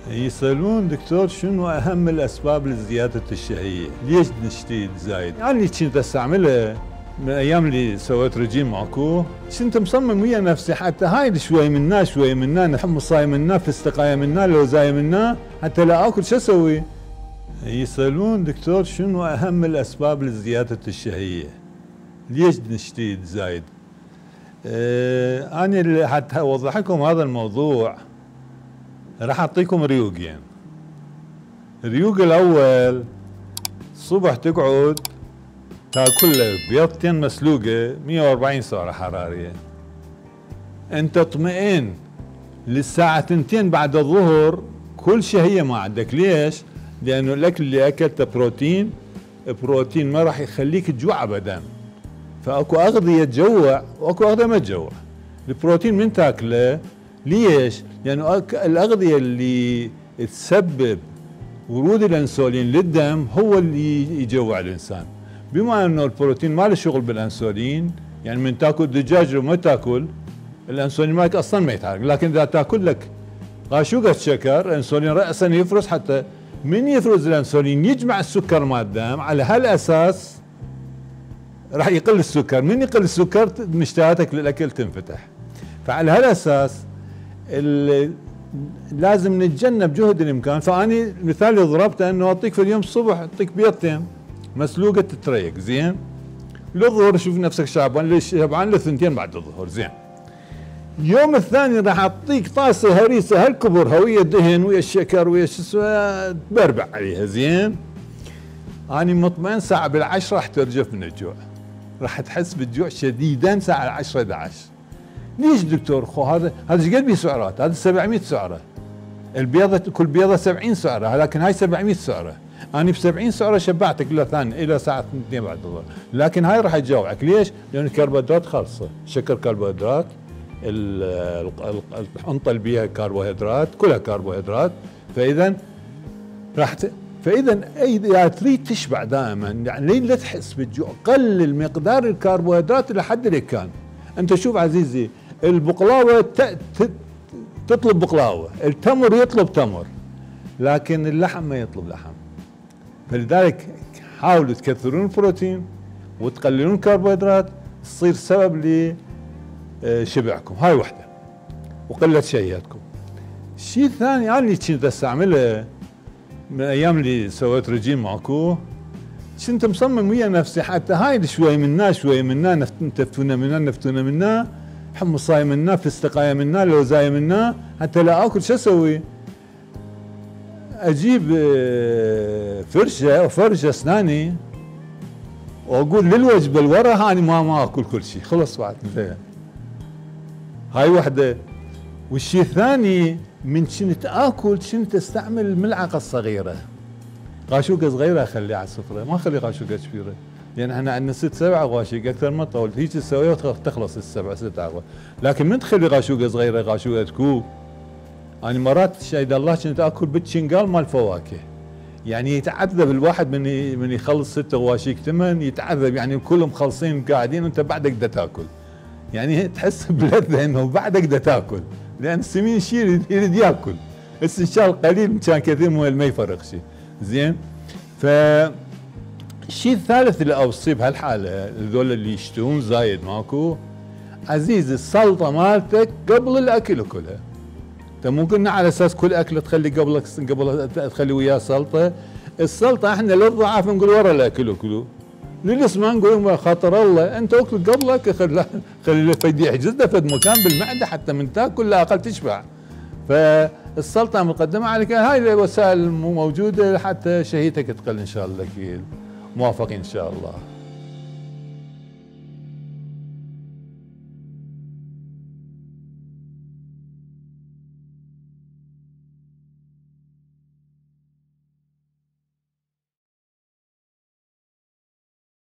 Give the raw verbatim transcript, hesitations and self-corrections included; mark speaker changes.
Speaker 1: يسألون دكتور شنو أهم الأسباب لزيادة الشهية؟ ليش نشتي زايد؟ يعني كنت أستعملها من أيام اللي سويت رجيم معكو، كنت مصمم ويا نفسي حتى هاي شوي منا شوي منا، نحم صاي منا في استقاية منا لو زاي منا، حتى لا آكل شو أسوي؟ يسألون دكتور شنو أهم الأسباب لزيادة الشهية؟ ليش نشتي زايد؟ أه أنا حتى أوضح لكم هذا الموضوع راح أعطيكم ريوقين. الريوق الأول الصبح تقعد تاكل لك بيضتين مسلوقة مية وأربعين سعرة حرارية، أنت اطمئن للساعة تنتين بعد الظهر كل شهية ما عندك. ليش؟ لأنه الأكل اللي أكلته بروتين، بروتين ما راح يخليك تجوع أبدا، فأكو أغذية تجوع وأكو أغذية ما تجوع. البروتين من تاكله ليش؟ لأنه الأغذية اللي تسبب ورود الأنسولين للدم هو اللي يجوع الإنسان. بما أنه البروتين ما له شغل بالأنسولين، يعني من تاكل دجاج وما تاكل الأنسولين مالك أصلا ما يتحرك، لكن إذا تاكل لك قاشوقة شكر الأنسولين رأسا يفرز، حتى من يفرز الأنسولين يجمع السكر مال الدم، على هالأساس راح يقل السكر. من يقل السكر مشتهياتك للأكل تنفتح. فعلى هالأساس لازم نتجنب جهد الامكان. فاني مثال اللي ضربته انه اعطيك في اليوم الصبح اعطيك بيضتين مسلوقه تتريق زين، للظهر شوف نفسك شعبان ليش شبعان لثنتين بعد الظهر زين. يوم الثاني راح اعطيك طاسه هريسه هالكبر ويا الدهن ويا الشكر ويا شو اسمه تبربع عليها زين. اني مطمئن ساعه بالعشره راح ترجف من الجوع، راح تحس بالجوع شديدا ساعه العشره احد عشر. ليش دكتور؟ خو هذا هذا ايش قد بيه سعرات؟ هذا سبعمية سعره. البيضه كل بيضه سبعين سعره، لكن هاي سبعمية سعره. انا ب سبعين سعره شبعتك الى ثاني الى ساعه اثنين بعد الظهر، لكن هاي راح تجوعك. ليش؟ لان الكربوهيدرات خالصه، شكر كربوهيدرات، الحنطه اللي بيها كربوهيدرات كلها كربوهيدرات. فاذا راح ت... فاذا اذا تريد تشبع دائما، يعني لين لا تحس بالجوع قلل مقدار الكربوهيدرات الى حد الامكان. انت شوف عزيزي، البقلاوه تطلب بقلاوه، التمر يطلب تمر، لكن اللحم ما يطلب لحم. فلذلك حاولوا تكثرون البروتين وتقللون الكربوهيدرات، تصير سبب لشبعكم. هاي وحده وقله شهيتكم. الشيء الثاني انا اللي كنت استعمله من ايام اللي سويت رجيم معكو، كنت مصمم ويا نفسي حتى هاي شوي منا شوي منا، نفتونا منا نفتونا منا، حمصاي منا في استقاية منا لوزاي منا، حتى لا اكل شو اسوي؟ اجيب فرشه وفرشه اسناني واقول للوجبه اللي ورا هاني ما ما اكل كل شيء، خلص بعد انتهى. هاي وحده. والشيء الثاني من كنت اكل كنت استعمل الملعقه الصغيره، قاشوقه صغيره اخليها على السفره، ما اخلي قاشوقه كبيره، لان احنا عندنا ست سبع غواشيق اكثر ما تطول، هيك تسويها وتخلص السبع ست عقوه. لكن من تخلي قاشوقه صغيره قاشوقه كوب. انا مرات شهد الله كنت اكل بالشنقال مال فواكه، يعني يتعذب الواحد من من يخلص ست غواشيق ثمن يتعذب، يعني كلهم خلصين قاعدين وانت بعدك دا تاكل، يعني تحس بلذه انه بعدك دا تاكل، لان السمين شيء يريد ياكل، بس ان شاء الله قليل كان كثير ما يفرق شيء زين. ف الشيء الثالث اللي اوصيه بهالحاله هذول اللي يشتهون زايد ماكو، عزيز السلطه مالتك قبل الاكل كلها. انت مو قلنا على اساس كل اكل تخلي قبل قبل تخلي وياه سلطه. السلطه احنا للضعاف نقول ورا الاكل كلوا، للاسماء نقول خاطر الله انت اكل قبلك، خلي خلي فد يحجز له فد مكان بالمعده حتى من تاكل لا اقل تشبع. فالسلطه مقدمه عليك، هاي الوسائل موجوده حتى شهيتك تقل ان شاء الله. اكيد موافقين ان شاء الله.